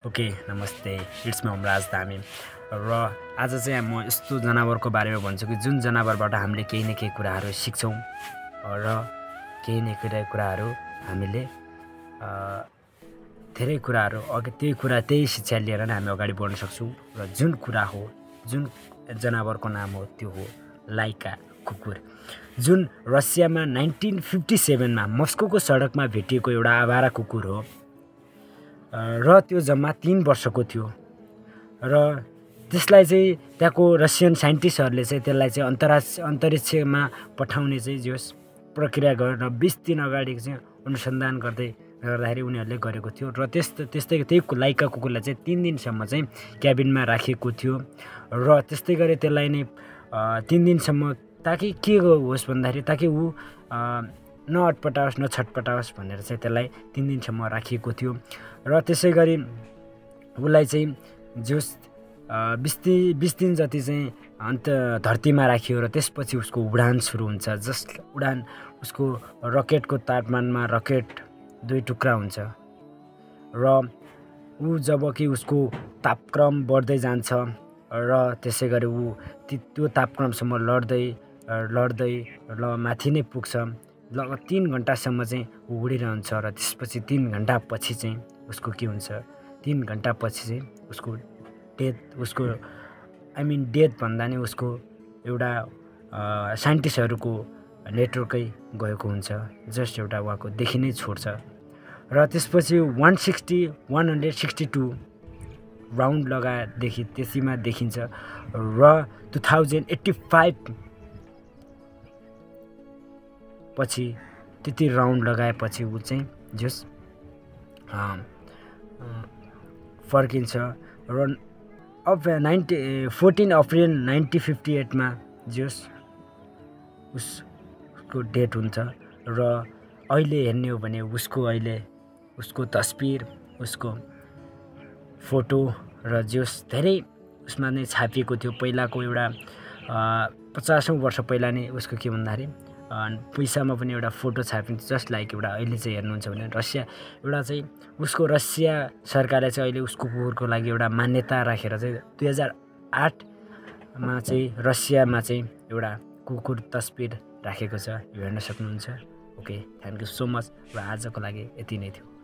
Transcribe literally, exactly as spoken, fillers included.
Okay नमस्ते it's me Omraj धामी र आज चाहिँ म यस्तो जनावरको बारेमा भन्छु कि जुन जनावरबाट हामीले केही न केही कुराहरू सिक्छौँ र केही न केही कुराहरू हामीले धेरै कुराहरू अघि त्यही कुरा त्यही शिक्षा लिएर नै हामी अगाडि बढ्न सक्छौँ र जुन कुरा हो जुन जनावरको नाम हो त्यो हो लाइका कुकुर जुन रसियामा नाइन्टिन फिफ्टी सेभेनमा मस्कोको सडकमा भेटिएको एउटा आवारा कुकुर हो र त्यो जम्मा तीन वर्षको थियो र त्यसलाई चाहिँ त्यहाँको रसियन साइन्टिस्टहरूले चाहिँ त्यसलाई चाहिँ अन्तर्राष्ट्रिय अन्तरिक्षमा पठाउने चाहिँ जस प्रक्रिया गरेर बिस दिन अगाडि चाहिँ अनुसन्धान गर्दै गर्दाखेरि उनीहरूले गरेको थियो र त्यस्तो त्यस्तै त्यही लाइका कुकुरलाई चाहिँ तिन दिनसम्म चाहिँ क्याबिनमा राखिएको थियो र त्यस्तै गरी त्यसलाई नै तिन दिनसम्म ताकि के होस् भन्दाखेरि ताकि ऊ न अटपटाओस् न छटपटाओस् भनेर चाहिँ त्यसलाई तिन दिनसम्म राखिएको थियो र त्यसै गरी उसलाई चाहिँ जोस बिस दिन बिस दिन जति चाहिँ अन्त धरतीमा राखियो र त्यसपछि उसको उडान सुरु हुन्छ जस उडान उसको रकेटको तापमानमा रकेट दुई टुक्रा हुन्छ र ऊ जब कि उसको तापक्रम बढ्दै जान्छ र त्यसै गरी ऊ त्यो तापक्रमसम्म लड्दै लड्दै र माथि नै पुग्छ लगभग तिन घन्टासम्म चाहिँ ऊ उडिरहन्छ र त्यसपछि तिन घन्टा पछि चाहिँ उसको के हुन्छ तिन घन्टा पछि चाहिँ उसको डेथ उसको आई मिन डेथ भन्दा नि उसको एउटा साइन्टिस्टहरूको नेटवर्कै गएको हुन्छ जस्ट एउटा उहाँको देखि नै छोड्छ र त्यसपछि one sixty one hundred sixty two round लगाएदेखि त्यसैमा देखिन्छ र टु थाउजन्ड एट्टी फाइभ पछि त्यति राउन्ड लगाएपछि ऊ चाहिँ जस फर्किन्छ र अब ninety fourteen April nineteen fifty एटमा जस उसको डेट हुन्छ र अहिले हेर्ने हो भने उसको अहिले उसको तस्बिर उसको फोटो र जस धेरै उसमा नै छापिएको थियो पहिलाको एउटा पचासौँ वर्ष पहिला नै उसको के भन्दाखेरि पैसामा पनि एउटा फोटो छापिन्छ जस्ट लाइक एउटा अहिले चाहिँ हेर्नुहुन्छ भने रसिया एउटा चाहिँ उसको रसिया सरकारले चाहिँ अहिले उसको कुकुरको लागि एउटा मान्यता राखेर चाहिँ दुई हजार आठमा चाहिँ रसियामा चाहिँ एउटा कुकुर तस्बिर राखेको छ हेर्न सक्नुहुन्छ okay thank you so much र आजको लागि यति नै थियो।